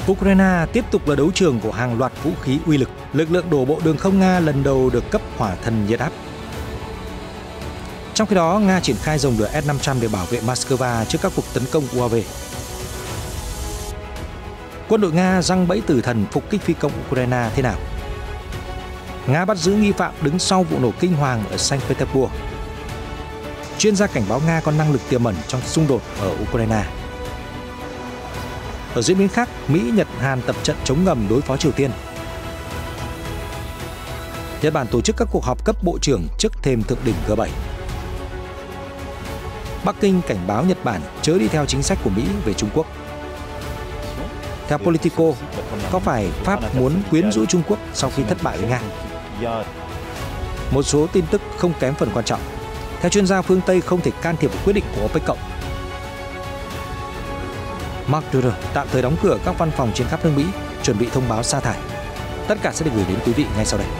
Ukraine tiếp tục là đấu trường của hàng loạt vũ khí uy lực. Lực lượng đổ bộ đường không Nga lần đầu được cấp hỏa thần nhiệt áp. Trong khi đó, Nga triển khai dòng lửa S-500 để bảo vệ Moscow trước các cuộc tấn công UAV. Quân đội Nga giăng bẫy tử thần phục kích phi công Ukraine thế nào? Nga bắt giữ nghi phạm đứng sau vụ nổ kinh hoàng ở Saint Petersburg. Chuyên gia cảnh báo Nga có năng lực tiềm ẩn trong xung đột ở Ukraine. Ở diễn biến khác, Mỹ, Nhật, Hàn tập trận chống ngầm đối phó Triều Tiên. Nhật Bản tổ chức các cuộc họp cấp bộ trưởng trước thềm thượng đỉnh G7. Bắc Kinh cảnh báo Nhật Bản chớ đi theo chính sách của Mỹ về Trung Quốc. Theo Politico, có phải Pháp muốn quyến rũ Trung Quốc sau khi thất bại với Nga? Một số tin tức không kém phần quan trọng. Theo chuyên gia phương Tây không thể can thiệp vào quyết định của OPEC cộng. Mark Rutte tạm thời đóng cửa các văn phòng trên khắp nước Mỹ, chuẩn bị thông báo sa thải. Tất cả sẽ được gửi đến quý vị ngay sau đây.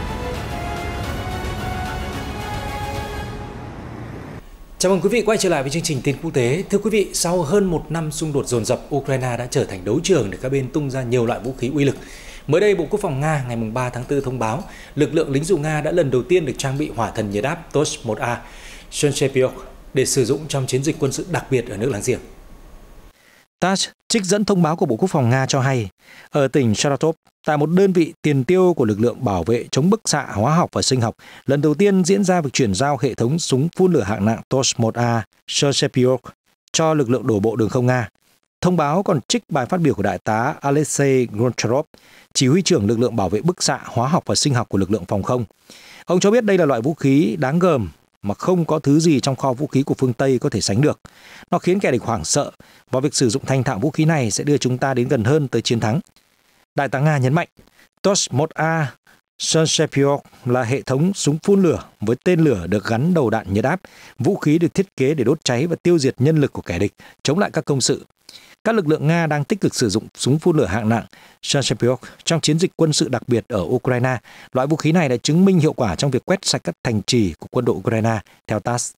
Chào mừng quý vị quay trở lại với chương trình tin quốc tế. Thưa quý vị, sau hơn một năm xung đột dồn dập, Ukraine đã trở thành đấu trường để các bên tung ra nhiều loại vũ khí uy lực. Mới đây, Bộ Quốc phòng Nga ngày 3 tháng 4 thông báo lực lượng lính dù Nga đã lần đầu tiên được trang bị hỏa thần nhiệt áp TOS-1A Shonchepiok để sử dụng trong chiến dịch quân sự đặc biệt ở nước láng giềng. TASS trích dẫn thông báo của Bộ Quốc phòng Nga cho hay, ở tỉnh Saratov, tại một đơn vị tiền tiêu của lực lượng bảo vệ chống bức xạ hóa học và sinh học, lần đầu tiên diễn ra việc chuyển giao hệ thống súng phun lửa hạng nặng TOS-1A Shonchepiok cho lực lượng đổ bộ đường không Nga. Thông báo còn trích bài phát biểu của Đại tá Alexei Goncharov, chỉ huy trưởng lực lượng bảo vệ bức xạ hóa học và sinh học của lực lượng phòng không. Ông cho biết đây là loại vũ khí đáng gờm mà không có thứ gì trong kho vũ khí của phương Tây có thể sánh được. Nó khiến kẻ địch hoảng sợ và việc sử dụng thành thạo vũ khí này sẽ đưa chúng ta đến gần hơn tới chiến thắng. Đại tá Nga nhấn mạnh, TOS-1A Shonchepiok là hệ thống súng phun lửa với tên lửa được gắn đầu đạn nhiệt áp, vũ khí được thiết kế để đốt cháy và tiêu diệt nhân lực của kẻ địch, chống lại các công sự. Các lực lượng Nga đang tích cực sử dụng súng phun lửa hạng nặng Shonchepiok trong chiến dịch quân sự đặc biệt ở Ukraine. Loại vũ khí này đã chứng minh hiệu quả trong việc quét sạch các thành trì của quân đội Ukraine, theo TASS.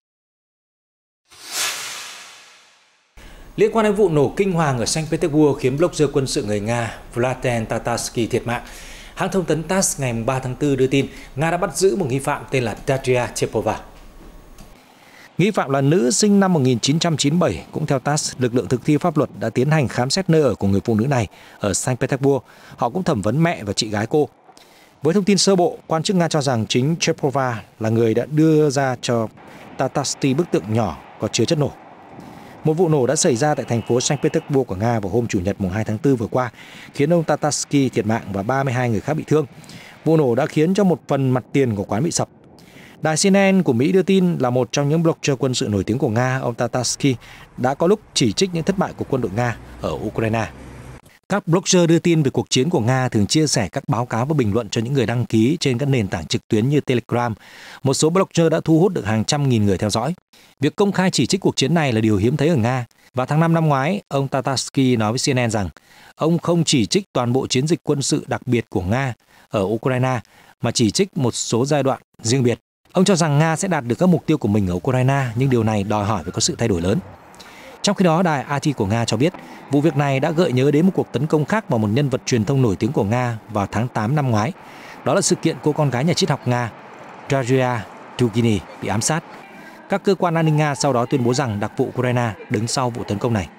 Liên quan đến vụ nổ kinh hoàng ở Saint Petersburg khiến blogger quân sự người Nga Vladen Tatarsky thiệt mạng, hãng thông tấn TASS ngày 3 tháng 4 đưa tin Nga đã bắt giữ một nghi phạm tên là Daria Chepova. Nghi phạm là nữ sinh năm 1997, cũng theo TASS, lực lượng thực thi pháp luật đã tiến hành khám xét nơi ở của người phụ nữ này ở Saint Petersburg. Họ cũng thẩm vấn mẹ và chị gái cô. Với thông tin sơ bộ, quan chức Nga cho rằng chính Chepova là người đã đưa ra cho Tatarsky bức tượng nhỏ có chứa chất nổ. Một vụ nổ đã xảy ra tại thành phố Saint Petersburg của Nga vào hôm Chủ nhật 2 tháng 4 vừa qua, khiến ông Tatarsky thiệt mạng và 32 người khác bị thương. Vụ nổ đã khiến cho một phần mặt tiền của quán bị sập. Đài CNN của Mỹ đưa tin là một trong những blogger quân sự nổi tiếng của Nga, ông Tatarsky đã có lúc chỉ trích những thất bại của quân đội Nga ở Ukraine. Các blogger đưa tin về cuộc chiến của Nga thường chia sẻ các báo cáo và bình luận cho những người đăng ký trên các nền tảng trực tuyến như Telegram. Một số blogger đã thu hút được hàng trăm nghìn người theo dõi. Việc công khai chỉ trích cuộc chiến này là điều hiếm thấy ở Nga. Vào tháng 5 năm ngoái, ông Tatarsky nói với CNN rằng ông không chỉ trích toàn bộ chiến dịch quân sự đặc biệt của Nga ở Ukraine, mà chỉ trích một số giai đoạn riêng biệt. Ông cho rằng Nga sẽ đạt được các mục tiêu của mình ở Ukraine, nhưng điều này đòi hỏi phải có sự thay đổi lớn. Trong khi đó, đài RT của Nga cho biết vụ việc này đã gợi nhớ đến một cuộc tấn công khác vào một nhân vật truyền thông nổi tiếng của Nga vào tháng 8 năm ngoái. Đó là sự kiện cô con gái nhà triết học Nga Daria Dugina bị ám sát. Các cơ quan an ninh Nga sau đó tuyên bố rằng đặc vụ Ukraine đứng sau vụ tấn công này.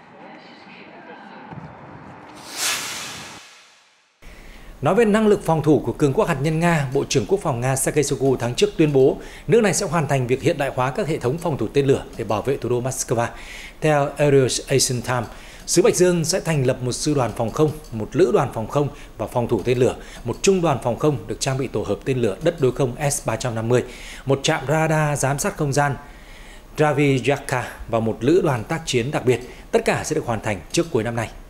Nói về năng lực phòng thủ của cường quốc hạt nhân Nga, Bộ trưởng Quốc phòng Nga Sergei Shoigu tháng trước tuyên bố nước này sẽ hoàn thành việc hiện đại hóa các hệ thống phòng thủ tên lửa để bảo vệ thủ đô Moscow. Theo Asian Times, xứ Bạch Dương sẽ thành lập một sư đoàn phòng không, một lữ đoàn phòng không và phòng thủ tên lửa, một trung đoàn phòng không được trang bị tổ hợp tên lửa đất đối không S-350, một trạm radar giám sát không gian Dravyaka và một lữ đoàn tác chiến đặc biệt. Tất cả sẽ được hoàn thành trước cuối năm nay.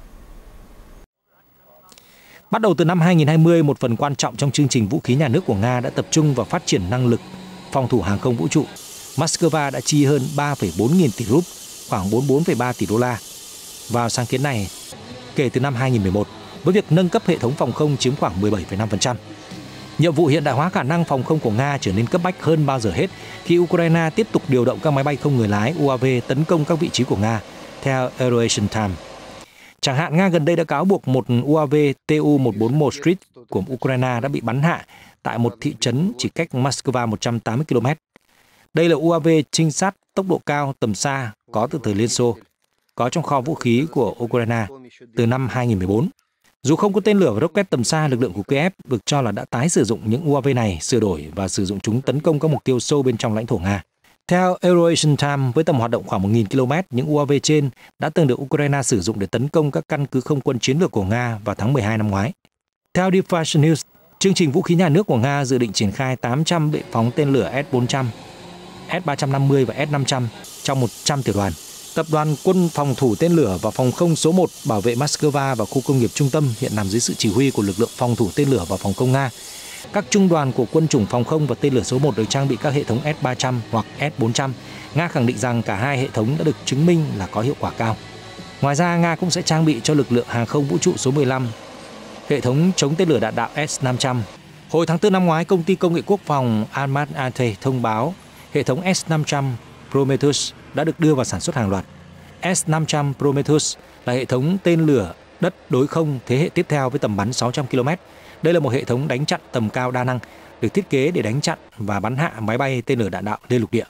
Bắt đầu từ năm 2020, một phần quan trọng trong chương trình vũ khí nhà nước của Nga đã tập trung vào phát triển năng lực phòng thủ hàng không vũ trụ. Moscow đã chi hơn 3,4 nghìn tỷ rúp, khoảng 44,3 tỷ đô la vào sáng kiến này kể từ năm 2011, với việc nâng cấp hệ thống phòng không chiếm khoảng 17,5%. Nhiệm vụ hiện đại hóa khả năng phòng không của Nga trở nên cấp bách hơn bao giờ hết khi Ukraine tiếp tục điều động các máy bay không người lái UAV tấn công các vị trí của Nga, theo Asian Times. Chẳng hạn Nga gần đây đã cáo buộc một UAV Tu-141 Street của Ukraine đã bị bắn hạ tại một thị trấn chỉ cách Moscow 180 km. Đây là UAV trinh sát tốc độ cao tầm xa có từ thời Liên Xô, có trong kho vũ khí của Ukraine từ năm 2014. Dù không có tên lửa và rocket tầm xa, lực lượng của Kiev được cho là đã tái sử dụng những UAV này, sửa đổi và sử dụng chúng tấn công các mục tiêu sâu bên trong lãnh thổ Nga. Theo Eurasian Times, với tầm hoạt động khoảng 1.000 km, những UAV trên đã từng được Ukraine sử dụng để tấn công các căn cứ không quân chiến lược của Nga vào tháng 12 năm ngoái. Theo Defense News, chương trình vũ khí nhà nước của Nga dự định triển khai 800 bệ phóng tên lửa S-400, S-350 và S-500 trong 100 tiểu đoàn. Tập đoàn quân phòng thủ tên lửa và phòng không số 1 bảo vệ Moscow và khu công nghiệp trung tâm hiện nằm dưới sự chỉ huy của lực lượng phòng thủ tên lửa và phòng không Nga. Các trung đoàn của quân chủng phòng không và tên lửa số 1 được trang bị các hệ thống S-300 hoặc S-400. Nga khẳng định rằng cả hai hệ thống đã được chứng minh là có hiệu quả cao. Ngoài ra, Nga cũng sẽ trang bị cho lực lượng hàng không vũ trụ số 15 hệ thống chống tên lửa đạn đạo S-500. Hồi tháng 4 năm ngoái, công ty công nghệ quốc phòng Almat-Ate thông báo hệ thống S-500 Prometheus đã được đưa vào sản xuất hàng loạt. S-500 Prometheus là hệ thống tên lửa đất đối không thế hệ tiếp theo với tầm bắn 600 km. Đây là một hệ thống đánh chặn tầm cao đa năng, được thiết kế để đánh chặn và bắn hạ máy bay tên lửa đạn đạo liên lục địa.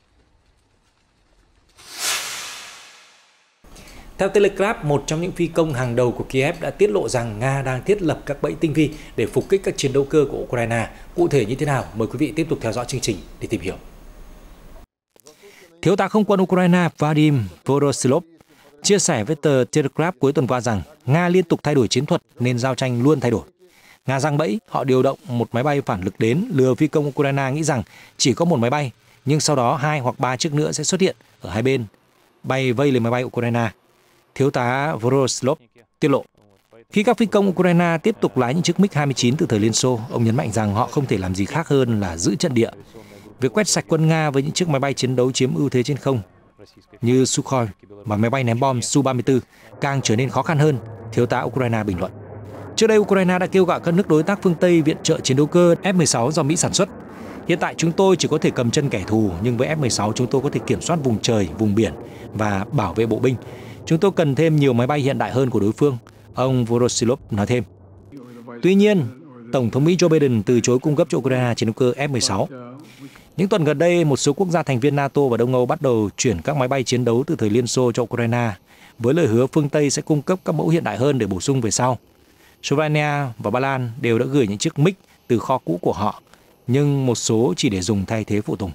Theo Telegraph, một trong những phi công hàng đầu của Kiev đã tiết lộ rằng Nga đang thiết lập các bẫy tinh vi để phục kích các chiến đấu cơ của Ukraine. Cụ thể như thế nào? Mời quý vị tiếp tục theo dõi chương trình để tìm hiểu. Thiếu tá không quân Ukraine Vadim Vorosilov chia sẻ với tờ Telegraph cuối tuần qua rằng Nga liên tục thay đổi chiến thuật nên giao tranh luôn thay đổi. Nga giăng bẫy, họ điều động một máy bay phản lực đến lừa phi công Ukraine nghĩ rằng chỉ có một máy bay, nhưng sau đó 2 hoặc 3 chiếc nữa sẽ xuất hiện ở hai bên, bay vây lên máy bay Ukraine. Thiếu tá Vorosilov tiết lộ. Khi các phi công Ukraine tiếp tục lái những chiếc MiG-29 từ thời Liên Xô, ông nhấn mạnh rằng họ không thể làm gì khác hơn là giữ trận địa. Việc quét sạch quân Nga với những chiếc máy bay chiến đấu chiếm ưu thế trên không như Sukhoi và máy bay ném bom Su-34 càng trở nên khó khăn hơn, thiếu tá Ukraine bình luận. Trước đây, Ukraine đã kêu gọi các nước đối tác phương Tây viện trợ chiến đấu cơ F-16 do Mỹ sản xuất. Hiện tại chúng tôi chỉ có thể cầm chân kẻ thù, nhưng với F-16 chúng tôi có thể kiểm soát vùng trời, vùng biển và bảo vệ bộ binh. Chúng tôi cần thêm nhiều máy bay hiện đại hơn của đối phương, ông Vorosilov nói thêm. Tuy nhiên, Tổng thống Mỹ Joe Biden từ chối cung cấp cho Ukraine chiến đấu cơ F-16. Những tuần gần đây, một số quốc gia thành viên NATO và Đông Âu bắt đầu chuyển các máy bay chiến đấu từ thời Liên Xô cho Ukraine, với lời hứa phương Tây sẽ cung cấp các mẫu hiện đại hơn để bổ sung về sau. Slovenia và Ba Lan đều đã gửi những chiếc MiG từ kho cũ của họ, nhưng một số chỉ để dùng thay thế phụ tùng.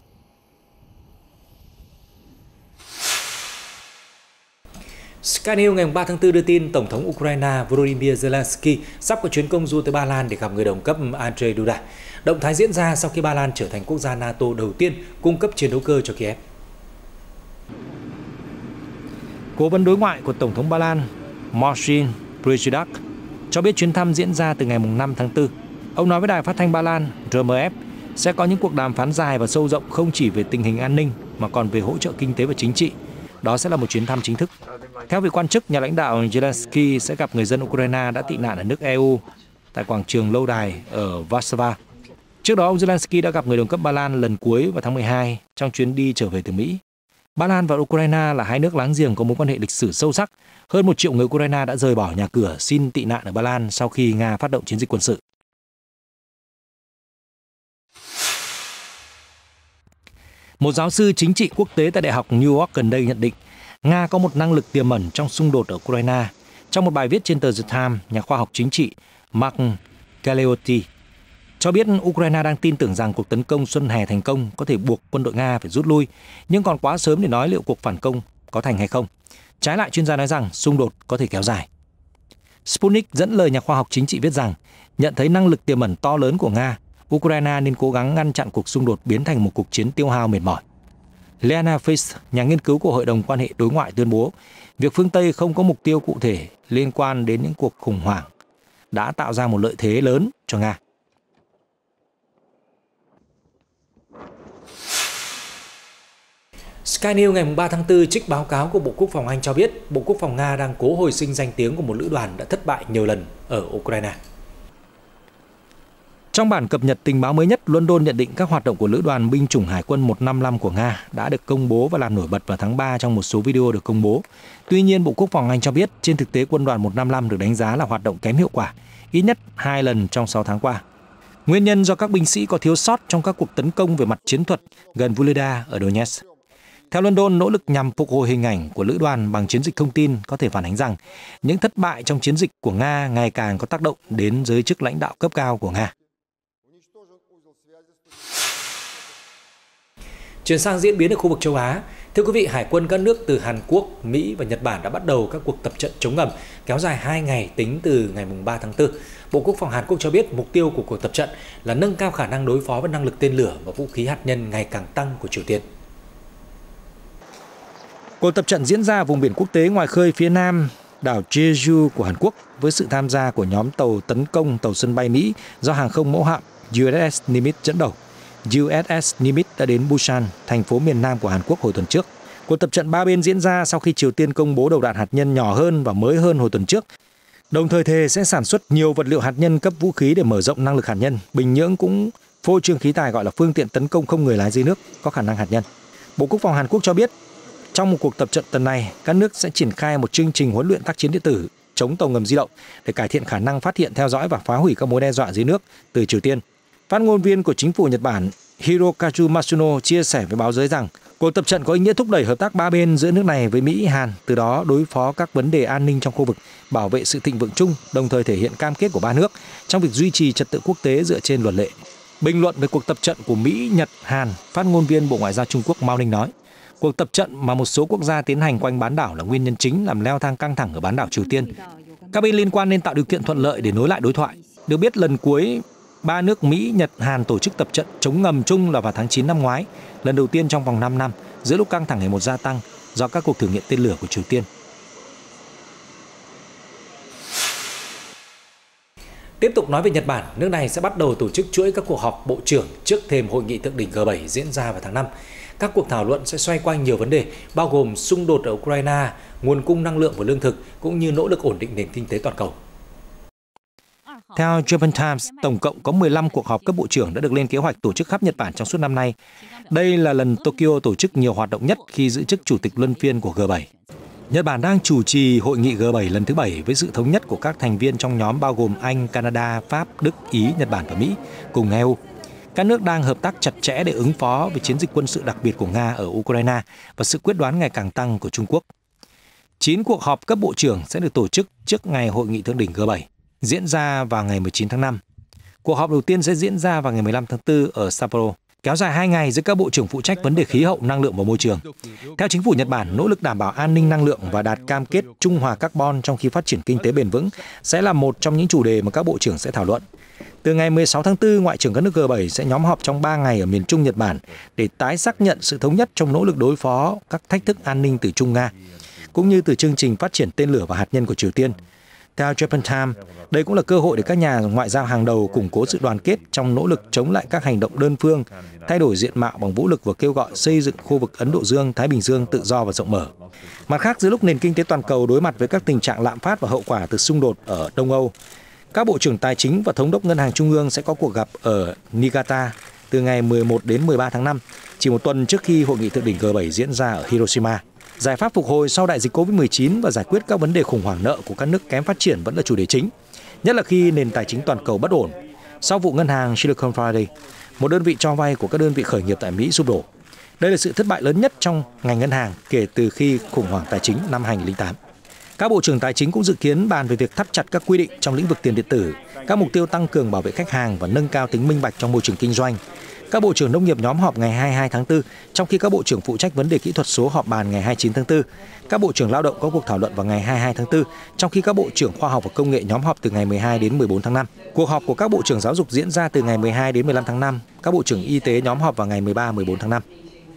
Sky News ngày 3 tháng 4 đưa tin Tổng thống Ukraine Volodymyr Zelensky sắp có chuyến công du tới Ba Lan để gặp người đồng cấp Andrzej Duda. Động thái diễn ra sau khi Ba Lan trở thành quốc gia NATO đầu tiên cung cấp chiến đấu cơ cho Kiev. Cố vấn đối ngoại của Tổng thống Ba Lan Marcin Prezidak cho biết chuyến thăm diễn ra từ ngày 5 tháng 4. Ông nói với đài phát thanh Ba Lan RMF sẽ có những cuộc đàm phán dài và sâu rộng không chỉ về tình hình an ninh mà còn về hỗ trợ kinh tế và chính trị. Đó sẽ là một chuyến thăm chính thức. Theo vị quan chức, nhà lãnh đạo Zelensky sẽ gặp người dân Ukraine đã tị nạn ở nước EU tại quảng trường lâu đài ở Warsaw. Trước đó, ông Zelensky đã gặp người đồng cấp Ba Lan lần cuối vào tháng 12 trong chuyến đi trở về từ Mỹ. Ba Lan và Ukraine là hai nước láng giềng có mối quan hệ lịch sử sâu sắc. Hơn 1 triệu người Ukraine đã rời bỏ nhà cửa xin tị nạn ở Ba Lan sau khi Nga phát động chiến dịch quân sự. Một giáo sư chính trị quốc tế tại Đại học New York gần đây nhận định Nga có một năng lực tiềm ẩn trong xung đột ở Ukraine. Trong một bài viết trên tờ The Times, nhà khoa học chính trị Mark Galeotti cho biết Ukraine đang tin tưởng rằng cuộc tấn công xuân hè thành công có thể buộc quân đội Nga phải rút lui, nhưng còn quá sớm để nói liệu cuộc phản công có thành hay không. Trái lại, chuyên gia nói rằng xung đột có thể kéo dài. Sputnik dẫn lời nhà khoa học chính trị viết rằng nhận thấy năng lực tiềm ẩn to lớn của Nga, Ukraine nên cố gắng ngăn chặn cuộc xung đột biến thành một cuộc chiến tiêu hao mệt mỏi. Leana Fish, nhà nghiên cứu của Hội đồng quan hệ đối ngoại tuyên bố, việc phương Tây không có mục tiêu cụ thể liên quan đến những cuộc khủng hoảng đã tạo ra một lợi thế lớn cho Nga. Sky News ngày 3 tháng 4 trích báo cáo của Bộ Quốc phòng Anh cho biết Bộ Quốc phòng Nga đang cố hồi sinh danh tiếng của một lữ đoàn đã thất bại nhiều lần ở Ukraine. Trong bản cập nhật tình báo mới nhất, London nhận định các hoạt động của Lữ đoàn binh chủng Hải quân 155 của Nga đã được công bố và làm nổi bật vào tháng 3 trong một số video được công bố. Tuy nhiên, Bộ Quốc phòng Anh cho biết trên thực tế quân đoàn 155 được đánh giá là hoạt động kém hiệu quả, ít nhất 2 lần trong 6 tháng qua. Nguyên nhân do các binh sĩ có thiếu sót trong các cuộc tấn công về mặt chiến thuật gần Vuhledar ở Donetsk. Theo London, nỗ lực nhằm phục hồi hình ảnh của lữ đoàn bằng chiến dịch thông tin có thể phản ánh rằng những thất bại trong chiến dịch của Nga ngày càng có tác động đến giới chức lãnh đạo cấp cao của Nga. Chuyển sang diễn biến ở khu vực châu Á. Thưa quý vị, hải quân các nước từ Hàn Quốc, Mỹ và Nhật Bản đã bắt đầu các cuộc tập trận chống ngầm kéo dài 2 ngày tính từ ngày 3 tháng 4. Bộ Quốc phòng Hàn Quốc cho biết mục tiêu của cuộc tập trận là nâng cao khả năng đối phó với năng lực tên lửa và vũ khí hạt nhân ngày càng tăng của Triều Tiên. Cuộc tập trận diễn ra ở vùng biển quốc tế ngoài khơi phía nam đảo Jeju của Hàn Quốc với sự tham gia của nhóm tàu tấn công tàu sân bay Mỹ do hàng không mẫu hạm USS Nimitz dẫn đầu. USS Nimitz đã đến Busan, thành phố miền Nam của Hàn Quốc hồi tuần trước. Cuộc tập trận ba bên diễn ra sau khi Triều Tiên công bố đầu đạn hạt nhân nhỏ hơn và mới hơn hồi tuần trước, đồng thời thề sẽ sản xuất nhiều vật liệu hạt nhân cấp vũ khí để mở rộng năng lực hạt nhân. Bình Nhưỡng cũng phô trương khí tài gọi là phương tiện tấn công không người lái dưới nước có khả năng hạt nhân. Bộ Quốc phòng Hàn Quốc cho biết trong một cuộc tập trận tuần này, các nước sẽ triển khai một chương trình huấn luyện tác chiến điện tử chống tàu ngầm di động để cải thiện khả năng phát hiện, theo dõi và phá hủy các mối đe dọa dưới nước từ Triều Tiên. Phát ngôn viên của chính phủ Nhật Bản Hirokazu Matsuno chia sẻ với báo giới rằng cuộc tập trận có ý nghĩa thúc đẩy hợp tác ba bên giữa nước này với Mỹ, Hàn, từ đó đối phó các vấn đề an ninh trong khu vực, bảo vệ sự thịnh vượng chung, đồng thời thể hiện cam kết của ba nước trong việc duy trì trật tự quốc tế dựa trên luật lệ. Bình luận về cuộc tập trận của Mỹ, Nhật, Hàn, phát ngôn viên Bộ Ngoại giao Trung Quốc Mao Ninh nói, cuộc tập trận mà một số quốc gia tiến hành quanh bán đảo là nguyên nhân chính làm leo thang căng thẳng ở bán đảo Triều Tiên. Các bên liên quan nên tạo điều kiện thuận lợi để nối lại đối thoại. Được biết lần cuối ba nước Mỹ, Nhật, Hàn tổ chức tập trận chống ngầm chung là vào tháng 9 năm ngoái, lần đầu tiên trong vòng 5 năm, giữa lúc căng thẳng ngày một gia tăng do các cuộc thử nghiệm tên lửa của Triều Tiên. Tiếp tục nói về Nhật Bản, nước này sẽ bắt đầu tổ chức chuỗi các cuộc họp bộ trưởng trước thềm hội nghị thượng đỉnh G7 diễn ra vào tháng 5. Các cuộc thảo luận sẽ xoay quanh nhiều vấn đề, bao gồm xung đột ở Ukraine, nguồn cung năng lượng và lương thực, cũng như nỗ lực ổn định nền kinh tế toàn cầu. Theo Japan Times, tổng cộng có 15 cuộc họp cấp bộ trưởng đã được lên kế hoạch tổ chức khắp Nhật Bản trong suốt năm nay. Đây là lần Tokyo tổ chức nhiều hoạt động nhất khi giữ chức chủ tịch luân phiên của G7. Nhật Bản đang chủ trì hội nghị G7 lần thứ 7 với sự thống nhất của các thành viên trong nhóm bao gồm Anh, Canada, Pháp, Đức, Ý, Nhật Bản và Mỹ, cùng EU. Các nước đang hợp tác chặt chẽ để ứng phó với chiến dịch quân sự đặc biệt của Nga ở Ukraine và sự quyết đoán ngày càng tăng của Trung Quốc. 9 cuộc họp cấp bộ trưởng sẽ được tổ chức trước ngày hội nghị thượng đỉnh G7, diễn ra vào ngày 19 tháng 5. Cuộc họp đầu tiên sẽ diễn ra vào ngày 15 tháng 4 ở Sapporo, kéo dài 2 ngày giữa các bộ trưởng phụ trách vấn đề khí hậu, năng lượng và môi trường. Theo chính phủ Nhật Bản, nỗ lực đảm bảo an ninh năng lượng và đạt cam kết trung hòa carbon trong khi phát triển kinh tế bền vững sẽ là một trong những chủ đề mà các bộ trưởng sẽ thảo luận. Từ ngày 16 tháng 4, Ngoại trưởng các nước G7 sẽ nhóm họp trong 3 ngày ở miền Trung Nhật Bản để tái xác nhận sự thống nhất trong nỗ lực đối phó các thách thức an ninh từ Trung Nga, cũng như từ chương trình phát triển tên lửa và hạt nhân của Triều Tiên. Theo Japan Times, đây cũng là cơ hội để các nhà ngoại giao hàng đầu củng cố sự đoàn kết trong nỗ lực chống lại các hành động đơn phương, thay đổi diện mạo bằng vũ lực và kêu gọi xây dựng khu vực Ấn Độ Dương-Thái Bình Dương tự do và rộng mở. Mặt khác, giữa lúc nền kinh tế toàn cầu đối mặt với các tình trạng lạm phát và hậu quả từ xung đột ở Đông Âu, các bộ trưởng tài chính và thống đốc ngân hàng trung ương sẽ có cuộc gặp ở Niigata từ ngày 11 đến 13 tháng 5, chỉ một tuần trước khi hội nghị thượng đỉnh G7 diễn ra ở Hiroshima. Giải pháp phục hồi sau đại dịch Covid-19 và giải quyết các vấn đề khủng hoảng nợ của các nước kém phát triển vẫn là chủ đề chính, nhất là khi nền tài chính toàn cầu bất ổn sau vụ ngân hàng Silicon Valley, một đơn vị cho vay của các đơn vị khởi nghiệp tại Mỹ sụp đổ. Đây là sự thất bại lớn nhất trong ngành ngân hàng kể từ khi khủng hoảng tài chính năm 2008. Các bộ trưởng tài chính cũng dự kiến bàn về việc thắt chặt các quy định trong lĩnh vực tiền điện tử, các mục tiêu tăng cường bảo vệ khách hàng và nâng cao tính minh bạch trong môi trường kinh doanh. Các bộ trưởng nông nghiệp nhóm họp ngày 22 tháng 4, trong khi các bộ trưởng phụ trách vấn đề kỹ thuật số họp bàn ngày 29 tháng 4. Các bộ trưởng lao động có cuộc thảo luận vào ngày 22 tháng 4, trong khi các bộ trưởng khoa học và công nghệ nhóm họp từ ngày 12 đến 14 tháng 5. Cuộc họp của các bộ trưởng giáo dục diễn ra từ ngày 12 đến 15 tháng 5. Các bộ trưởng y tế nhóm họp vào ngày 13-14 tháng 5.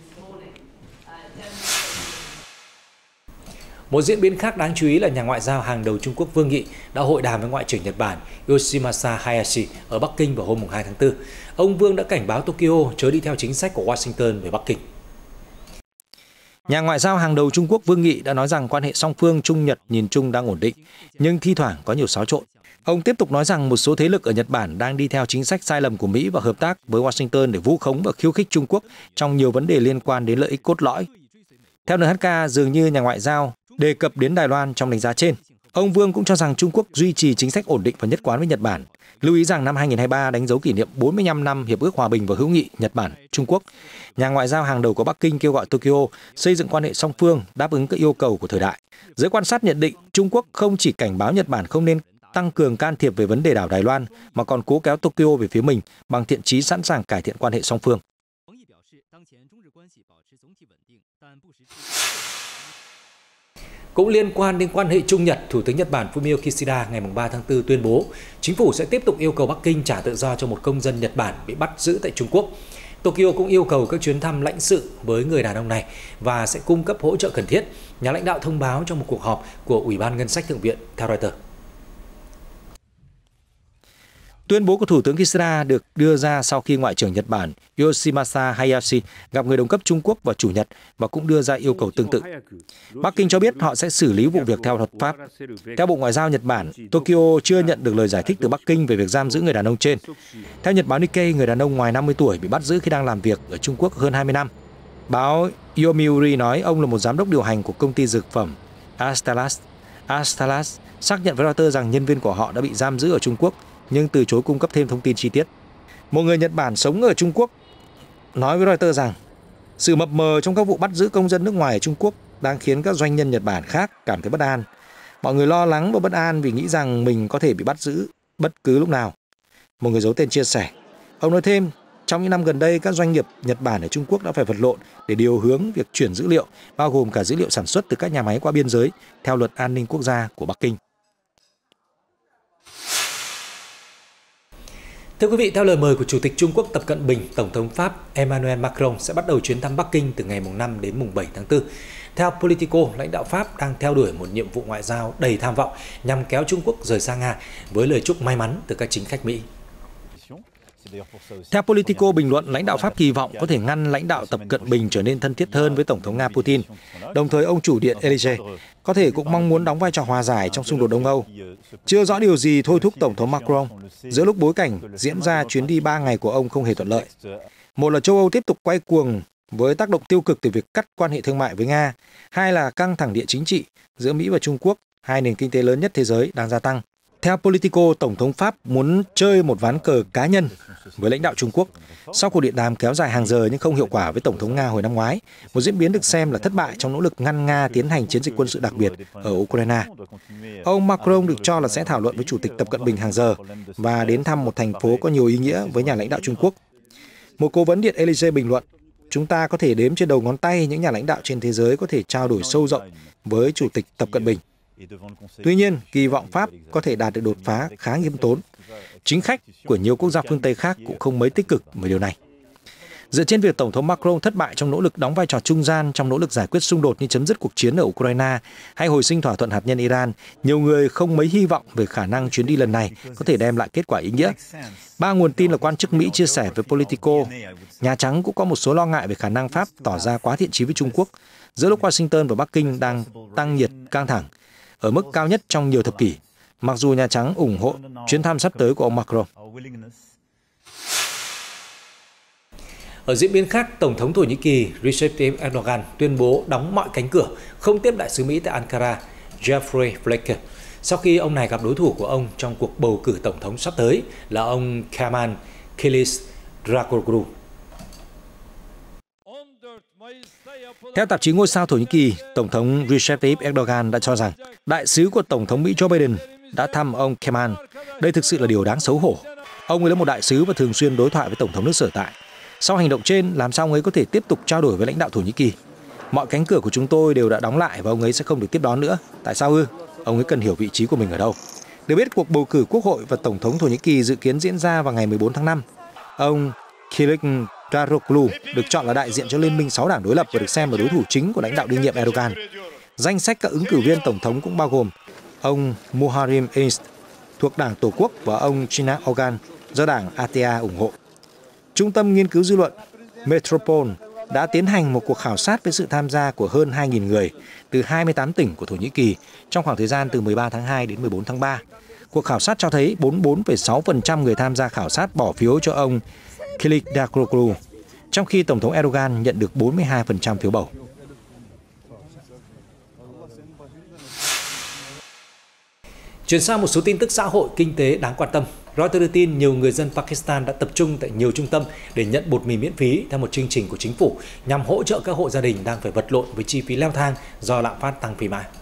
Một diễn biến khác đáng chú ý là nhà ngoại giao hàng đầu Trung Quốc Vương Nghị đã hội đàm với Ngoại trưởng Nhật Bản Yoshimasa Hayashi ở Bắc Kinh vào hôm 2 tháng 4. Ông Vương đã cảnh báo Tokyo chớ đi theo chính sách của Washington về Bắc Kinh. Nhà ngoại giao hàng đầu Trung Quốc Vương Nghị đã nói rằng quan hệ song phương Trung-Nhật nhìn chung đang ổn định, nhưng thi thoảng có nhiều xáo trộn. Ông tiếp tục nói rằng một số thế lực ở Nhật Bản đang đi theo chính sách sai lầm của Mỹ và hợp tác với Washington để vu khống và khiêu khích Trung Quốc trong nhiều vấn đề liên quan đến lợi ích cốt lõi. Theo NHK, dường như nhà ngoại giao đề cập đến Đài Loan trong đánh giá trên. Ông Vương cũng cho rằng Trung Quốc duy trì chính sách ổn định và nhất quán với Nhật Bản. Lưu ý rằng năm 2023 đánh dấu kỷ niệm 45 năm Hiệp ước Hòa bình và Hữu nghị Nhật Bản-Trung Quốc. Nhà ngoại giao hàng đầu của Bắc Kinh kêu gọi Tokyo xây dựng quan hệ song phương đáp ứng các yêu cầu của thời đại. Giới quan sát nhận định Trung Quốc không chỉ cảnh báo Nhật Bản không nên tăng cường can thiệp về vấn đề đảo Đài Loan, mà còn cố kéo Tokyo về phía mình bằng thiện chí sẵn sàng cải thiện quan hệ song phương. Cũng liên quan đến quan hệ Trung Nhật, Thủ tướng Nhật Bản Fumio Kishida ngày 3 tháng 4 tuyên bố chính phủ sẽ tiếp tục yêu cầu Bắc Kinh trả tự do cho một công dân Nhật Bản bị bắt giữ tại Trung Quốc. Tokyo cũng yêu cầu các chuyến thăm lãnh sự với người đàn ông này và sẽ cung cấp hỗ trợ cần thiết, nhà lãnh đạo thông báo trong một cuộc họp của Ủy ban Ngân sách Thượng viện, theo Reuters. Tuyên bố của Thủ tướng Kishida được đưa ra sau khi Ngoại trưởng Nhật Bản Yoshimasa Hayashi gặp người đồng cấp Trung Quốc vào Chủ nhật và cũng đưa ra yêu cầu tương tự. Bắc Kinh cho biết họ sẽ xử lý vụ việc theo luật pháp. Theo Bộ Ngoại giao Nhật Bản, Tokyo chưa nhận được lời giải thích từ Bắc Kinh về việc giam giữ người đàn ông trên. Theo Nhật báo Nikkei, người đàn ông ngoài 50 tuổi bị bắt giữ khi đang làm việc ở Trung Quốc hơn 20 năm. Báo Yomiuri nói ông là một giám đốc điều hành của công ty dược phẩm Astellas xác nhận với Reuters rằng nhân viên của họ đã bị giam giữ ở Trung Quốc, nhưng từ chối cung cấp thêm thông tin chi tiết. Một người Nhật Bản sống ở Trung Quốc nói với Reuters rằng sự mập mờ trong các vụ bắt giữ công dân nước ngoài ở Trung Quốc đang khiến các doanh nhân Nhật Bản khác cảm thấy bất an. Mọi người lo lắng và bất an vì nghĩ rằng mình có thể bị bắt giữ bất cứ lúc nào. Một người giấu tên chia sẻ. Ông nói thêm, trong những năm gần đây, các doanh nghiệp Nhật Bản ở Trung Quốc đã phải vật lộn để điều hướng việc chuyển dữ liệu, bao gồm cả dữ liệu sản xuất từ các nhà máy qua biên giới, theo luật an ninh quốc gia của Bắc Kinh. Thưa quý vị, theo lời mời của Chủ tịch Trung Quốc Tập Cận Bình, Tổng thống Pháp Emmanuel Macron sẽ bắt đầu chuyến thăm Bắc Kinh từ ngày 5 đến 7 tháng 4. Theo Politico, lãnh đạo Pháp đang theo đuổi một nhiệm vụ ngoại giao đầy tham vọng nhằm kéo Trung Quốc rời xa Nga với lời chúc may mắn từ các chính khách Mỹ. Theo Politico bình luận, lãnh đạo Pháp kỳ vọng có thể ngăn lãnh đạo Tập Cận Bình trở nên thân thiết hơn với Tổng thống Nga Putin. Đồng thời, ông chủ điện Élysée có thể cũng mong muốn đóng vai trò hòa giải trong xung đột Đông Âu. Chưa rõ điều gì thôi thúc Tổng thống Macron giữa lúc bối cảnh diễn ra chuyến đi 3 ngày của ông không hề thuận lợi. Một là châu Âu tiếp tục quay cuồng với tác động tiêu cực từ việc cắt quan hệ thương mại với Nga. Hai là căng thẳng địa chính trị giữa Mỹ và Trung Quốc, hai nền kinh tế lớn nhất thế giới đang gia tăng. Theo Politico, Tổng thống Pháp muốn chơi một ván cờ cá nhân với lãnh đạo Trung Quốc sau cuộc điện đàm kéo dài hàng giờ nhưng không hiệu quả với Tổng thống Nga hồi năm ngoái, một diễn biến được xem là thất bại trong nỗ lực ngăn Nga tiến hành chiến dịch quân sự đặc biệt ở Ukraine. Ông Macron được cho là sẽ thảo luận với Chủ tịch Tập Cận Bình hàng giờ và đến thăm một thành phố có nhiều ý nghĩa với nhà lãnh đạo Trung Quốc. Một cố vấn điện Élysée bình luận, chúng ta có thể đếm trên đầu ngón tay những nhà lãnh đạo trên thế giới có thể trao đổi sâu rộng với Chủ tịch Tập Cận Bình. Tuy nhiên, kỳ vọng Pháp có thể đạt được đột phá khá khiêm tốn. Chính khách của nhiều quốc gia phương Tây khác cũng không mấy tích cực về điều này. Dựa trên việc Tổng thống Macron thất bại trong nỗ lực đóng vai trò trung gian trong nỗ lực giải quyết xung đột như chấm dứt cuộc chiến ở Ukraine hay hồi sinh thỏa thuận hạt nhân Iran, nhiều người không mấy hy vọng về khả năng chuyến đi lần này có thể đem lại kết quả ý nghĩa. Ba nguồn tin là quan chức Mỹ chia sẻ với Politico, Nhà Trắng cũng có một số lo ngại về khả năng Pháp tỏ ra quá thiện chí với Trung Quốc, giữa lúc Washington và Bắc Kinh đang tăng nhiệt căng thẳng ở mức cao nhất trong nhiều thập kỷ, mặc dù Nhà Trắng ủng hộ chuyến thăm sắp tới của ông Macron. Ở diễn biến khác, Tổng thống Thổ Nhĩ Kỳ Recep Tayyip Erdogan tuyên bố đóng mọi cánh cửa, không tiếp đại sứ Mỹ tại Ankara, Jeffrey Flake, sau khi ông này gặp đối thủ của ông trong cuộc bầu cử tổng thống sắp tới là ông Kemal Kılıçdaroğlu. Theo tạp chí Ngôi sao Thổ Nhĩ Kỳ, Tổng thống Recep Tayyip Erdogan đã cho rằng đại sứ của Tổng thống Mỹ Joe Biden đã thăm ông Kemal. Đây thực sự là điều đáng xấu hổ. Ông ấy là một đại sứ và thường xuyên đối thoại với Tổng thống nước sở tại. Sau hành động trên, làm sao ông ấy có thể tiếp tục trao đổi với lãnh đạo Thổ Nhĩ Kỳ? Mọi cánh cửa của chúng tôi đều đã đóng lại và ông ấy sẽ không được tiếp đón nữa. Tại sao ư? Ông ấy cần hiểu vị trí của mình ở đâu. Được biết, cuộc bầu cử Quốc hội và Tổng thống Thổ Nhĩ Kỳ dự kiến diễn ra vào ngày 14 tháng 5. Ông Kılıçdaroğlu được chọn là đại diện cho Liên minh 6 đảng đối lập và được xem là đối thủ chính của lãnh đạo đương nhiệm Erdogan. Danh sách các ứng cử viên Tổng thống cũng bao gồm ông Muharrem Enis thuộc Đảng Tổ quốc và ông China Ogan do Đảng ATA ủng hộ. Trung tâm Nghiên cứu Dư luận Metropol đã tiến hành một cuộc khảo sát với sự tham gia của hơn 2.000 người từ 28 tỉnh của Thổ Nhĩ Kỳ trong khoảng thời gian từ 13 tháng 2 đến 14 tháng 3. Cuộc khảo sát cho thấy 44,6% người tham gia khảo sát bỏ phiếu cho ông Kılıçdaroğlu, trong khi Tổng thống Erdogan nhận được 42% phiếu bầu. Chuyển sang một số tin tức xã hội, kinh tế đáng quan tâm. Reuters đưa tin nhiều người dân Pakistan đã tập trung tại nhiều trung tâm để nhận bột mì miễn phí theo một chương trình của chính phủ nhằm hỗ trợ các hộ gia đình đang phải vật lộn với chi phí leo thang do lạm phát tăng phi mã.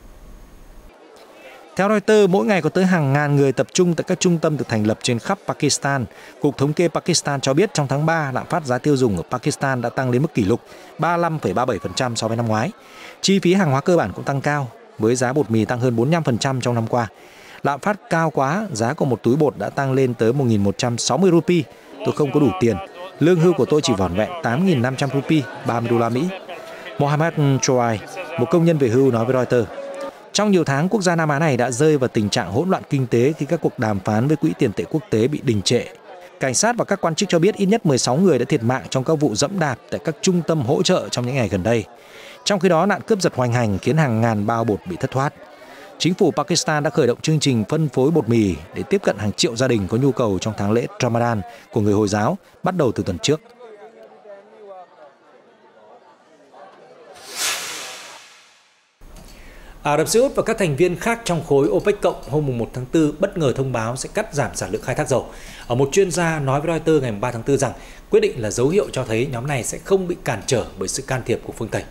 Theo Reuters, mỗi ngày có tới hàng ngàn người tập trung tại các trung tâm được thành lập trên khắp Pakistan. Cục Thống kê Pakistan cho biết trong tháng 3, lạm phát giá tiêu dùng ở Pakistan đã tăng lên mức kỷ lục 35,37% so với năm ngoái. Chi phí hàng hóa cơ bản cũng tăng cao, với giá bột mì tăng hơn 45% trong năm qua. Lạm phát cao quá, giá của một túi bột đã tăng lên tới 1.160 rupee. Tôi không có đủ tiền. Lương hưu của tôi chỉ vỏn vẹn 8.500 rupee, 30 đô la Mỹ. Mohammad Chouai, một công nhân về hưu nói với Reuters. Trong nhiều tháng, quốc gia Nam Á này đã rơi vào tình trạng hỗn loạn kinh tế khi các cuộc đàm phán với Quỹ tiền tệ quốc tế bị đình trệ. Cảnh sát và các quan chức cho biết ít nhất 16 người đã thiệt mạng trong các vụ dẫm đạp tại các trung tâm hỗ trợ trong những ngày gần đây. Trong khi đó, nạn cướp giật hoành hành khiến hàng ngàn bao bột bị thất thoát. Chính phủ Pakistan đã khởi động chương trình phân phối bột mì để tiếp cận hàng triệu gia đình có nhu cầu trong tháng lễ Ramadan của người Hồi giáo bắt đầu từ tuần trước. Ả Rập Xê Út và các thành viên khác trong khối OPEC cộng hôm 1 tháng 4 bất ngờ thông báo sẽ cắt giảm sản lượng khai thác dầu. Ở một chuyên gia nói với Reuters ngày 3 tháng 4 rằng quyết định là dấu hiệu cho thấy nhóm này sẽ không bị cản trở bởi sự can thiệp của phương Tây.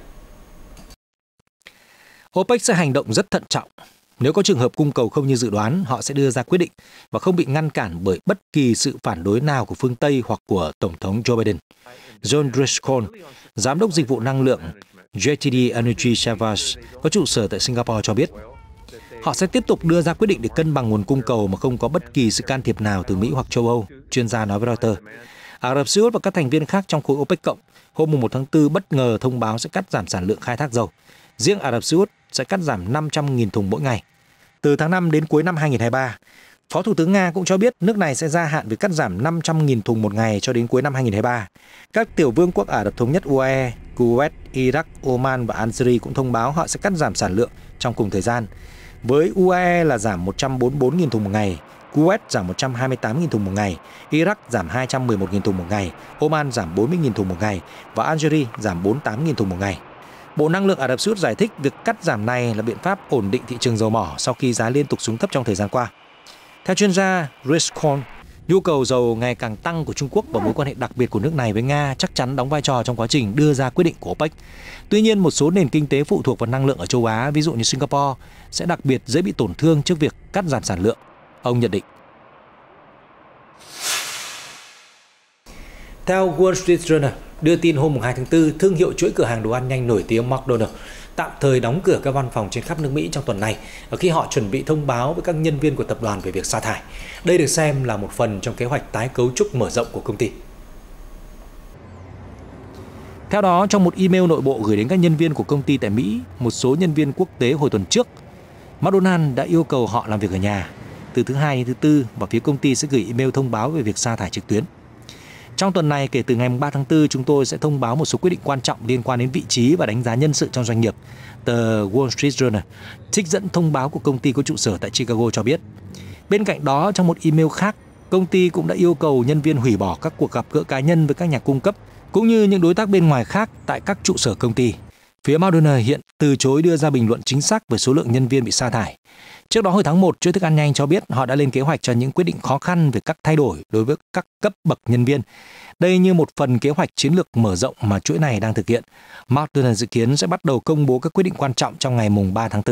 OPEC sẽ hành động rất thận trọng. Nếu có trường hợp cung cầu không như dự đoán, họ sẽ đưa ra quyết định và không bị ngăn cản bởi bất kỳ sự phản đối nào của phương Tây hoặc của Tổng thống Joe Biden. John Driscoll, giám đốc dịch vụ năng lượng JTD Energy Services có trụ sở tại Singapore cho biết, họ sẽ tiếp tục đưa ra quyết định để cân bằng nguồn cung cầu mà không có bất kỳ sự can thiệp nào từ Mỹ hoặc châu Âu, chuyên gia nói với Reuters. Ả Rập Xê Út và các thành viên khác trong khối OPEC cộng hôm 1 tháng 4 bất ngờ thông báo sẽ cắt giảm sản lượng khai thác dầu. Riêng Ả Rập Xê Út sẽ cắt giảm 500.000 thùng mỗi ngày. Từ tháng 5 đến cuối năm 2023, Phó Thủ tướng Nga cũng cho biết nước này sẽ gia hạn việc cắt giảm 500.000 thùng một ngày cho đến cuối năm 2023. Các tiểu vương quốc Ả Rập Thống nhất UAE, Kuwait, Iraq, Oman và Algeria cũng thông báo họ sẽ cắt giảm sản lượng trong cùng thời gian. Với UAE là giảm 144.000 thùng một ngày, Kuwait giảm 128.000 thùng một ngày, Iraq giảm 211.000 thùng một ngày, Oman giảm 40.000 thùng một ngày và Algeria giảm 48.000 thùng một ngày. Bộ Năng lượng Ả Rập Xê Út giải thích việc cắt giảm này là biện pháp ổn định thị trường dầu mỏ sau khi giá liên tục xuống thấp trong thời gian qua. Theo chuyên gia Driscoll, nhu cầu dầu ngày càng tăng của Trung Quốc và mối quan hệ đặc biệt của nước này với Nga chắc chắn đóng vai trò trong quá trình đưa ra quyết định của OPEC. Tuy nhiên, một số nền kinh tế phụ thuộc vào năng lượng ở châu Á, ví dụ như Singapore, sẽ đặc biệt dễ bị tổn thương trước việc cắt giảm sản lượng. Ông nhận định. Theo Wall Street Journal, đưa tin hôm 2 tháng 4, thương hiệu chuỗi cửa hàng đồ ăn nhanh nổi tiếng McDonald's tạm thời đóng cửa các văn phòng trên khắp nước Mỹ trong tuần này khi họ chuẩn bị thông báo với các nhân viên của tập đoàn về việc sa thải. Đây được xem là một phần trong kế hoạch tái cấu trúc mở rộng của công ty. Theo đó, trong một email nội bộ gửi đến các nhân viên của công ty tại Mỹ, một số nhân viên quốc tế hồi tuần trước, McDonald's đã yêu cầu họ làm việc ở nhà. Từ thứ Hai đến thứ Tư, và phía công ty sẽ gửi email thông báo về việc sa thải trực tuyến. Trong tuần này, kể từ ngày 3 tháng 4, chúng tôi sẽ thông báo một số quyết định quan trọng liên quan đến vị trí và đánh giá nhân sự trong doanh nghiệp. Tờ Wall Street Journal trích dẫn thông báo của công ty có trụ sở tại Chicago cho biết. Bên cạnh đó, trong một email khác, công ty cũng đã yêu cầu nhân viên hủy bỏ các cuộc gặp gỡ cá nhân với các nhà cung cấp, cũng như những đối tác bên ngoài khác tại các trụ sở công ty. Phía McDonald's hiện từ chối đưa ra bình luận chính xác về số lượng nhân viên bị sa thải. Trước đó hồi tháng 1, chuỗi thức ăn nhanh cho biết họ đã lên kế hoạch cho những quyết định khó khăn về các thay đổi đối với các cấp bậc nhân viên. Đây như một phần kế hoạch chiến lược mở rộng mà chuỗi này đang thực hiện. McDonald's dự kiến sẽ bắt đầu công bố các quyết định quan trọng trong ngày 3 tháng 4.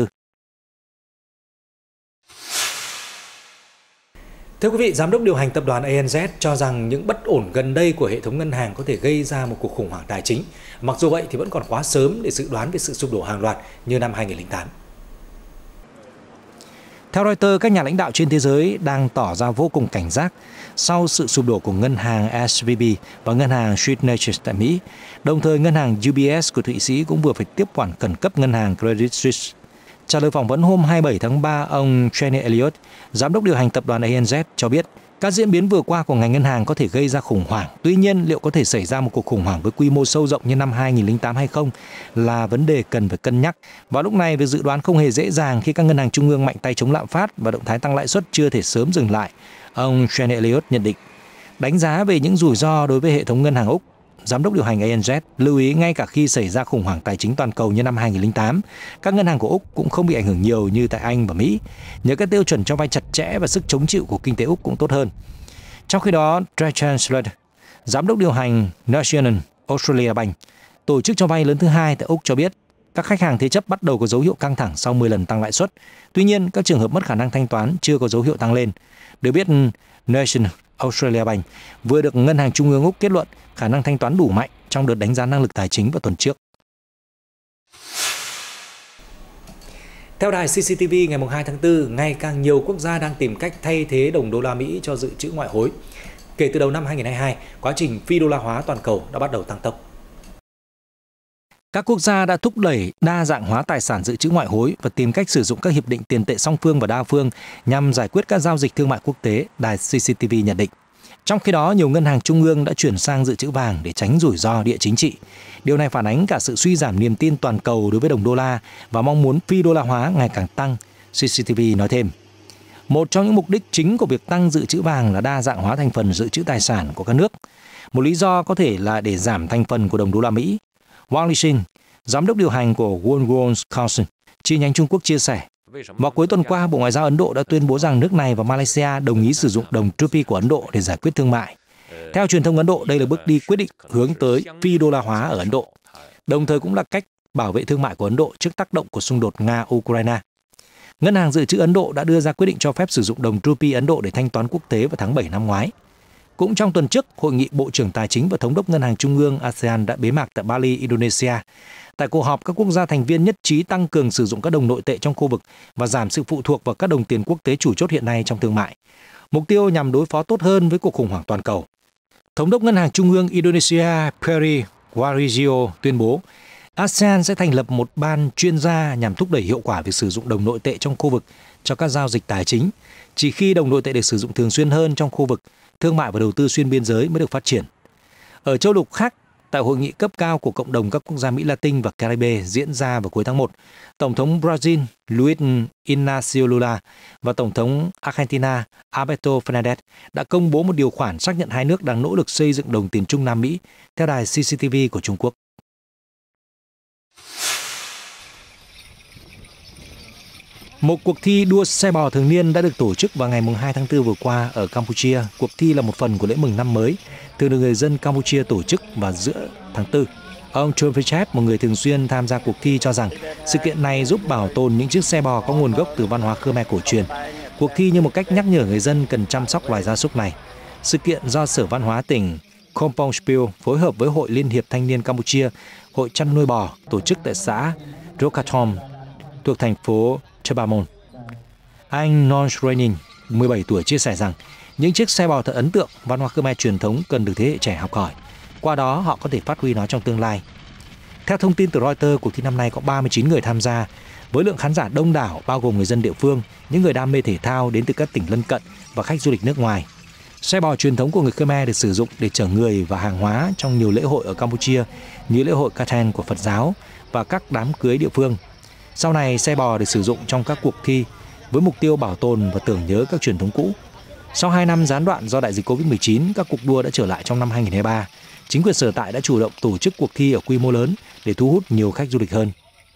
Thưa quý vị, Giám đốc điều hành tập đoàn ANZ cho rằng những bất ổn gần đây của hệ thống ngân hàng có thể gây ra một cuộc khủng hoảng tài chính. Mặc dù vậy thì vẫn còn quá sớm để dự đoán về sự sụp đổ hàng loạt như năm 2008. Theo Reuters, các nhà lãnh đạo trên thế giới đang tỏ ra vô cùng cảnh giác sau sự sụp đổ của ngân hàng SVB và ngân hàng Signature tại Mỹ. Đồng thời, ngân hàng UBS của Thụy Sĩ cũng vừa phải tiếp quản khẩn cấp ngân hàng Credit Suisse. Trả lời phỏng vấn hôm 27 tháng 3, ông Kenny Elliott, giám đốc điều hành tập đoàn ANZ cho biết Các diễn biến vừa qua của ngành ngân hàng có thể gây ra khủng hoảng. Tuy nhiên, liệu có thể xảy ra một cuộc khủng hoảng với quy mô sâu rộng như năm 2008 hay không là vấn đề cần phải cân nhắc. Và lúc này, việc dự đoán không hề dễ dàng khi các ngân hàng trung ương mạnh tay chống lạm phát và động thái tăng lãi suất chưa thể sớm dừng lại. Ông Shane Elliott nhận định. Đánh giá về những rủi ro đối với hệ thống ngân hàng Úc, Giám đốc điều hành ANZ lưu ý ngay cả khi xảy ra khủng hoảng tài chính toàn cầu như năm 2008, các ngân hàng của Úc cũng không bị ảnh hưởng nhiều như tại Anh và Mỹ, nhờ các tiêu chuẩn cho vay chặt chẽ và sức chống chịu của kinh tế Úc cũng tốt hơn. Trong khi đó, Trejan Slud, Giám đốc điều hành National Australia Bank, tổ chức cho vay lớn thứ hai tại Úc cho biết, các khách hàng thế chấp bắt đầu có dấu hiệu căng thẳng sau 10 lần tăng lãi suất. Tuy nhiên, các trường hợp mất khả năng thanh toán chưa có dấu hiệu tăng lên. Được biết, National Australia Bank vừa được Ngân hàng Trung ương Úc kết luận khả năng thanh toán đủ mạnh trong đợt đánh giá năng lực tài chính vào tuần trước. Theo đài CCTV ngày 2 tháng 4, ngày càng nhiều quốc gia đang tìm cách thay thế đồng đô la Mỹ cho dự trữ ngoại hối. Kể từ đầu năm 2022, quá trình phi đô la hóa toàn cầu đã bắt đầu tăng tốc. Các quốc gia đã thúc đẩy đa dạng hóa tài sản dự trữ ngoại hối và tìm cách sử dụng các hiệp định tiền tệ song phương và đa phương nhằm giải quyết các giao dịch thương mại quốc tế, đài CCTV nhận định. Trong khi đó, nhiều ngân hàng trung ương đã chuyển sang dự trữ vàng để tránh rủi ro địa chính trị. Điều này phản ánh cả sự suy giảm niềm tin toàn cầu đối với đồng đô la và mong muốn phi đô la hóa ngày càng tăng, CCTV nói thêm. Một trong những mục đích chính của việc tăng dự trữ vàng là đa dạng hóa thành phần dự trữ tài sản của các nước. Một lý do có thể là để giảm thành phần của đồng đô la Mỹ. Wang Lixin, giám đốc điều hành của World Gold Council, chi nhánh Trung Quốc chia sẻ, vào cuối tuần qua, Bộ Ngoại giao Ấn Độ đã tuyên bố rằng nước này và Malaysia đồng ý sử dụng đồng rupee của Ấn Độ để giải quyết thương mại. Theo truyền thông Ấn Độ, đây là bước đi quyết định hướng tới phi đô la hóa ở Ấn Độ, đồng thời cũng là cách bảo vệ thương mại của Ấn Độ trước tác động của xung đột Nga-Ukraine. Ngân hàng Dự trữ Ấn Độ đã đưa ra quyết định cho phép sử dụng đồng rupee Ấn Độ để thanh toán quốc tế vào tháng 7 năm ngoái. Cũng trong tuần trước, Hội nghị Bộ trưởng Tài chính và Thống đốc Ngân hàng Trung ương ASEAN đã bế mạc tại Bali, Indonesia. Tại cuộc họp, các quốc gia thành viên nhất trí tăng cường sử dụng các đồng nội tệ trong khu vực và giảm sự phụ thuộc vào các đồng tiền quốc tế chủ chốt hiện nay trong thương mại. Mục tiêu nhằm đối phó tốt hơn với cuộc khủng hoảng toàn cầu. Thống đốc Ngân hàng Trung ương Indonesia Peri Warijio tuyên bố, ASEAN sẽ thành lập một ban chuyên gia nhằm thúc đẩy hiệu quả việc sử dụng đồng nội tệ trong khu vực cho các giao dịch tài chính. Chỉ khi đồng nội tệ được sử dụng thường xuyên hơn trong khu vực, thương mại và đầu tư xuyên biên giới mới được phát triển. Ở châu lục khác, tại hội nghị cấp cao của cộng đồng các quốc gia Mỹ Latin và Caribe diễn ra vào cuối tháng 1, Tổng thống Brazil Luiz Inácio Lula và Tổng thống Argentina Alberto Fernandez đã công bố một điều khoản xác nhận hai nước đang nỗ lực xây dựng đồng tiền chung Nam Mỹ, theo đài CCTV của Trung Quốc. Một cuộc thi đua xe bò thường niên đã được tổ chức vào ngày 2 tháng 4 vừa qua ở Campuchia. Cuộc thi là một phần của lễ mừng năm mới, thường được người dân Campuchia tổ chức vào giữa tháng 4. Ông John Fichep, một người thường xuyên tham gia cuộc thi, cho rằng sự kiện này giúp bảo tồn những chiếc xe bò có nguồn gốc từ văn hóa Khmer cổ truyền. Cuộc thi như một cách nhắc nhở người dân cần chăm sóc loài gia súc này. Sự kiện do Sở Văn hóa tỉnh Kompong Spil phối hợp với Hội Liên hiệp Thanh niên Campuchia, Hội chăn nuôi bò tổ chức tại xã Rokatom thuộc thành phố Chebamon. Anh Non Srenin, 17 tuổi, chia sẻ rằng những chiếc xe bò thật ấn tượng, văn hóa Khmer truyền thống cần được thế hệ trẻ học hỏi. Qua đó, họ có thể phát huy nó trong tương lai. Theo thông tin từ Reuters, cuộc thi năm nay có 39 người tham gia, với lượng khán giả đông đảo bao gồm người dân địa phương, những người đam mê thể thao đến từ các tỉnh lân cận và khách du lịch nước ngoài. Xe bò truyền thống của người Khmer được sử dụng để chở người và hàng hóa trong nhiều lễ hội ở Campuchia như lễ hội Kathen của Phật giáo và các đám cưới địa phương. Sau này, xe bò được sử dụng trong các cuộc thi với mục tiêu bảo tồn và tưởng nhớ các truyền thống cũ. Sau 2 năm gián đoạn do đại dịch Covid-19, các cuộc đua đã trở lại trong năm 2023. Chính quyền sở tại đã chủ động tổ chức cuộc thi ở quy mô lớn để thu hút nhiều khách du lịch hơn.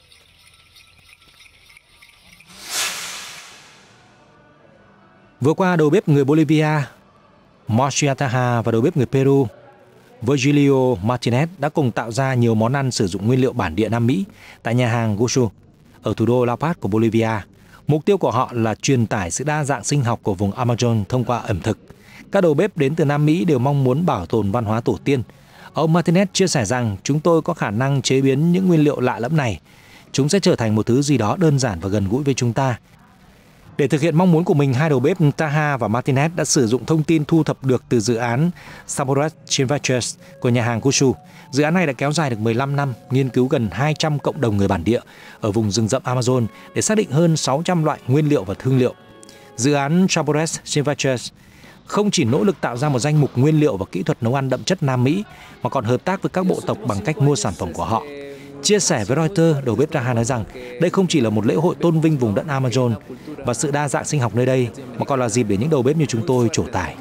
Vừa qua, đầu bếp người Bolivia Marcia Taha và đầu bếp người Peru Virgilio Martinez đã cùng tạo ra nhiều món ăn sử dụng nguyên liệu bản địa Nam Mỹ tại nhà hàng Gushu ở thủ đô La Paz của Bolivia. Mục tiêu của họ là truyền tải sự đa dạng sinh học của vùng Amazon thông qua ẩm thực. Các đầu bếp đến từ Nam Mỹ đều mong muốn bảo tồn văn hóa tổ tiên. Ông Martinez chia sẻ rằng chúng tôi có khả năng chế biến những nguyên liệu lạ lẫm này. Chúng sẽ trở thành một thứ gì đó đơn giản và gần gũi với chúng ta. Để thực hiện mong muốn của mình, hai đầu bếp Taha và Martinez đã sử dụng thông tin thu thập được từ dự án Sabores Silvestres của nhà hàng Gushu. Dự án này đã kéo dài được 15 năm, nghiên cứu gần 200 cộng đồng người bản địa ở vùng rừng rậm Amazon để xác định hơn 600 loại nguyên liệu và hương liệu. Dự án Sabores Silvestres không chỉ nỗ lực tạo ra một danh mục nguyên liệu và kỹ thuật nấu ăn đậm chất Nam Mỹ, mà còn hợp tác với các bộ tộc bằng cách mua sản phẩm của họ. Chia sẻ với Reuters, đầu bếp Raha nói rằng đây không chỉ là một lễ hội tôn vinh vùng đất Amazon và sự đa dạng sinh học nơi đây, mà còn là dịp để những đầu bếp như chúng tôi trổ tài.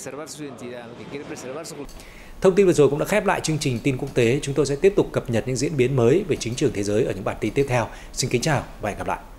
Thông tin vừa rồi cũng đã khép lại chương trình tin quốc tế. Chúng tôi sẽ tiếp tục cập nhật những diễn biến mới về chính trường thế giới ở những bản tin tiếp theo. Xin kính chào và hẹn gặp lại.